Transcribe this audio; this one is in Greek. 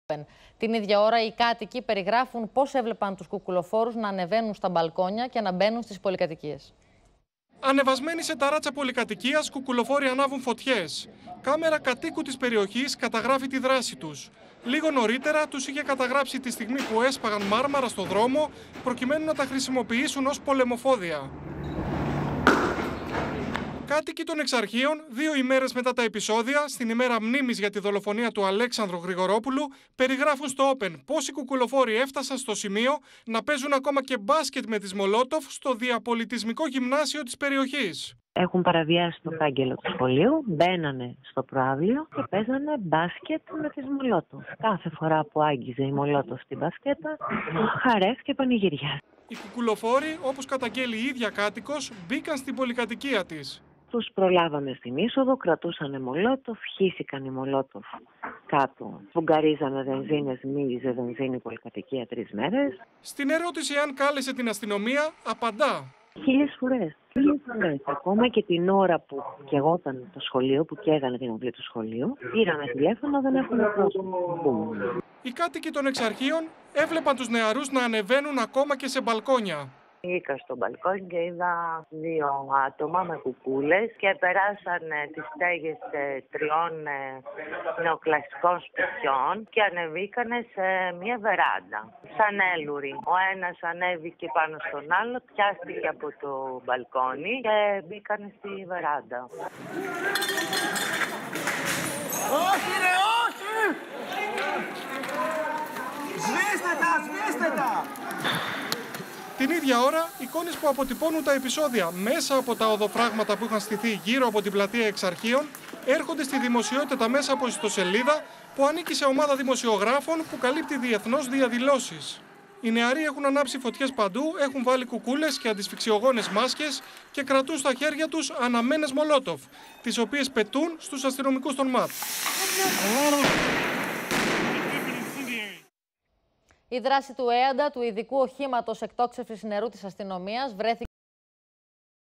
Την ίδια ώρα, οι κάτοικοι περιγράφουν πώς έβλεπαν τους κουκουλοφόρους να ανεβαίνουν στα μπαλκόνια και να μπαίνουν στις πολυκατοικίες. Ανεβασμένοι σε ταράτσα πολυκατοικίας, κουκουλοφόροι ανάβουν φωτιές. Κάμερα κατοίκου της περιοχής καταγράφει τη δράση τους. Λίγο νωρίτερα τους είχε καταγράψει τη στιγμή που έσπαγαν μάρμαρα στο δρόμο προκειμένου να τα χρησιμοποιήσουν ως πολεμοφόδια. Κάτοικοι των Εξαρχείων, 2 ημέρες μετά τα επεισόδια, στην ημέρα μνήμης για τη δολοφονία του Αλέξανδρου Γρηγορόπουλου, περιγράφουν στο Open πώς οι κουκουλοφόροι έφτασαν στο σημείο να παίζουν ακόμα και μπάσκετ με τις Μολότοφ στο διαπολιτισμικό γυμνάσιο της περιοχής. Έχουν παραβιάσει το κάγκελο του σχολείου, μπαίνανε στο προαύλιο και παίζανε μπάσκετ με τις Μολότοφ. Κάθε φορά που άγγιζε η Μολότοφ στην μπασκέτα, χαρές και πανηγυριά. Οι κουκουλοφόροι, όπως καταγγέλει η ίδια κάτοικος, μπήκαν στην πολυκατοικία της. Τους προλάβαμε στην είσοδο, κρατούσανε Μολότοφ, χύσηκαν οι Μολότοφ κάτω. Φουγκαρίζανε βενζίνες, μύριζε βενζίνη η πολυκατοικία 3 μέρες. Στην ερώτηση αν κάλεσε την αστυνομία, απαντά. 1000 φορές. Ακόμα και την ώρα που καιγόταν το σχολείο, που καίγανε την αυλή του σχολείου, πήραμε τηλέφωνο, δεν έχουμε πρόσωπο. Οι κάτοικοι των Εξαρχείων έβλεπαν τους νεαρούς να ανεβαίνουν ακόμα και σε μπαλκόνια. Βγήκα στο μπαλκόνι και είδα 2 άτομα με κουκούλες και περάσανε τις στέγες 3 νεοκλασικών σπιτιών και ανεβήκανε σε μια βεράντα, σαν έλουροι. Ο ένας ανέβηκε πάνω στον άλλο, πιάστηκε από το μπαλκόνι και μπήκανε στη βεράντα. Όχι ρε, όχι! Σβήστε τα, σβήστε τα! Την ίδια ώρα, εικόνες που αποτυπώνουν τα επεισόδια μέσα από τα οδοφράγματα που είχαν στηθεί γύρω από την πλατεία Εξαρχείων έρχονται στη δημοσιότητα μέσα από ιστοσελίδα που ανήκει σε ομάδα δημοσιογράφων που καλύπτει διεθνώς διαδηλώσεις. Οι νεαροί έχουν ανάψει φωτιές παντού, έχουν βάλει κουκούλες και αντισφυξιογόνες μάσκες και κρατούν στα χέρια τους αναμένες Μολότοφ, τις οποίες πετούν στους αστυνομικούς των ΜΑΤ. Η δράση του ΕΑΝΤΑ, του ειδικού οχήματος εκτόξευσης νερού της αστυνομίας, βρέθηκε